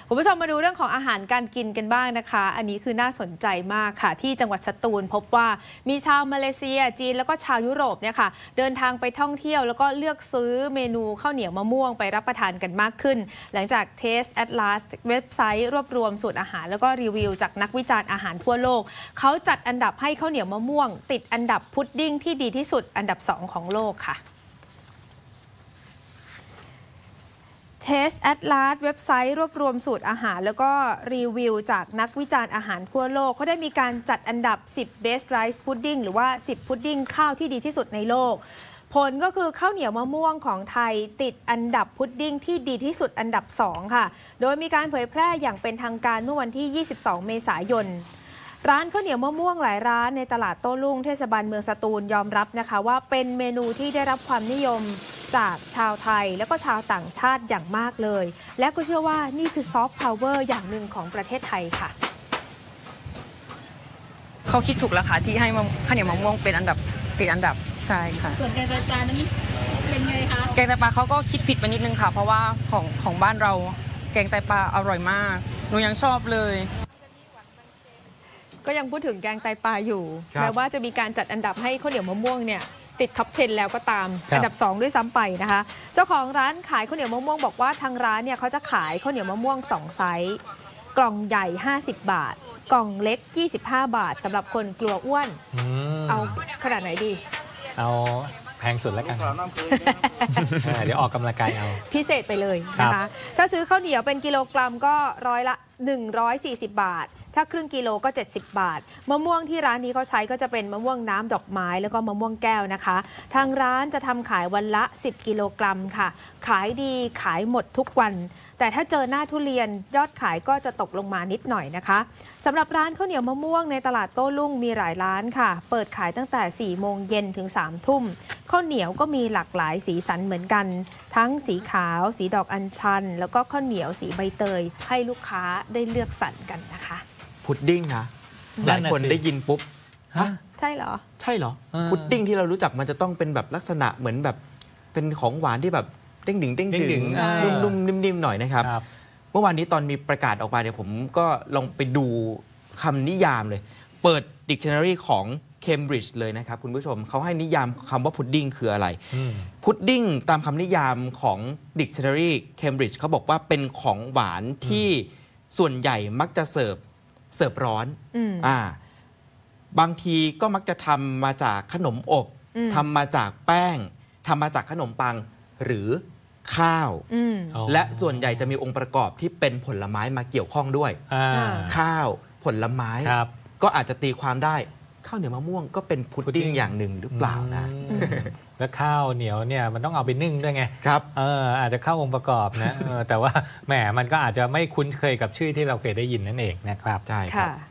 คุณผู้ชมมาดูเรื่องของอาหารการกินกันบ้างนะคะอันนี้คือน่าสนใจมากค่ะที่จังหวัดสตูลพบว่ามีชาวมาเลเซียจีนแล้วก็ชาวยุโรปเนี่ยค่ะเดินทางไปท่องเที่ยวแล้วก็เลือกซื้อเมนูข้าวเหนียวมะม่วงไปรับประทานกันมากขึ้นหลังจาก Taste Atlas เว็บไซต์รวบรวมสูตรอาหารแล้วก็รีวิวจากนักวิจารณ์อาหารทั่วโลกเขาจัดอันดับให้ข้าวเหนียวมะม่วงติดอันดับพุดดิ้งที่ดีที่สุดอันดับ2ของโลกค่ะTaste Atlas เว็บไซต์รวบรวมสูตรอาหารแล้วก็รีวิวจากนักวิจารณ์อาหารทั่วโลกเขาได้มีการจัดอันดับ10 Best Rice Pudding หรือว่า10พุดดิ้งข้าวที่ดีที่สุดในโลกผลก็คือข้าวเหนียวมะม่วงของไทยติดอันดับพุดดิ้งที่ดีที่สุดอันดับ2ค่ะโดยมีการเผยแพร่อย่างเป็นทางการเมื่อวันที่22เมษายนร้านข้าวเหนียวมะม่วงหลายร้านในตลาดโต้รุ่งเทศบาลเมืองสตูลยอมรับนะคะว่าเป็นเมนูที่ได้รับความนิยมจากชาวไทยและก็ชาวต่างชาติอย่างมากเลยและก็เชื่อว่านี่คือซอฟต์พาวเวอร์อย่างหนึ่งของประเทศไทยค่ะเขาคิดถูกแล้วค่ะที่ให้ข้าวเหนียวมะม่วงเป็นอันดับติดอันดับใช่ค่ะส่วนแกงไตปลานั้นเป็นไงคะแกงไตปลาเขาก็คิดผิดไปนิดนึงค่ะเพราะว่าของบ้านเราแกงไตปลาอร่อยมากหนูยังชอบเลยก็ยังพูดถึงแกงไตปลาอยู่แม้ว่าจะมีการจัดอันดับให้ข้าวเหนียวมะม่วงเนี่ยติดท็อป 10 แล้วก็ตามอันดับ2ด้วยซ้ำไปนะคะเจ้าของร้านขายข้าวเหนียวมะม่วงบอกว่าทางร้านเนี่ยเขาจะขายข้าวเหนียวมะม่วง2ไซส์กล่องใหญ่50 บาทกล่องเล็ก25 บาทสำหรับคนกลัวอ้วนเอาขนาดไหนดีเอาแพงสุดแล้วกัน เดี๋ยวออกกำลังกายเอาพิเศษไปเลยนะคะถ้าซื้อข้าวเหนียวเป็นกิโลกรัมก็ร้อยละ140 บาทถ้าครึ่งกิโลก็70 บาทมะม่วงที่ร้านนี้เขาใช้ก็จะเป็นมะม่วงน้ำดอกไม้แล้วก็มะม่วงแก้วนะคะทางร้านจะทำขายวันละ10 กิโลกรัมค่ะขายดีขายหมดทุกวันแต่ถ้าเจอหน้าทุเรียนยอดขายก็จะตกลงมานิดหน่อยนะคะสำหรับร้านข้าวเหนียวมะม่วงในตลาดโต้รุ่งมีหลายร้านค่ะเปิดขายตั้งแต่4 โมงเย็นถึง3 ทุ่มข้าวเหนียวก็มีหลากหลายสีสันเหมือนกันทั้งสีขาวสีดอกอัญชันแล้วก็ข้าวเหนียวสีใบเตยให้ลูกค้าได้เลือกสรรกันนะคะพุดดิ้งนะหลายคนได้ยินปุ๊บฮะใช่เหรอใช่เหรอพุดดิ้งที่เรารู้จักมันจะต้องเป็นแบบลักษณะเหมือนแบบเป็นของหวานที่แบบเด้งดึงเด้งดึงนุ่มๆนิ่มๆหน่อยนะครับเมื่อวานนี้ตอนมีประกาศออกมาเนี่ยผมก็ลองไปดูคำนิยามเลยเปิด Dictionary ของ Cambridge เลยนะครับคุณผู้ชมเขาให้นิยามคำว่าพุดดิ้งคืออะไรพุดดิ้งตามคำนิยามของ Dictionary Cambridge เขาบอกว่าเป็นของหวานที่ส่วนใหญ่มักจะเสิร์ฟร้อนบางทีก็มักจะทำมาจากขนมอบทำมาจากแป้งทำมาจากขนมปังหรือข้าวและส่วนใหญ่จะมีองค์ประกอบที่เป็นผลไม้มาเกี่ยวข้องด้วยข้าวผลไม้ก็อาจจะตีความได้ข้าวเหนียวมะม่วงก็เป็นพุดดิ้งอย่างหนึ่งหรือเปล่านะแล้วข้าวเหนียวเนี่ยมันต้องเอาไปนึ่งด้วยไงครับอาจจะเข้าองค์ประกอบนะแต่ว่าแหมมันก็อาจจะไม่คุ้นเคยกับชื่อที่เราเคยได้ยินนั่นเองนะครับใช่ครับ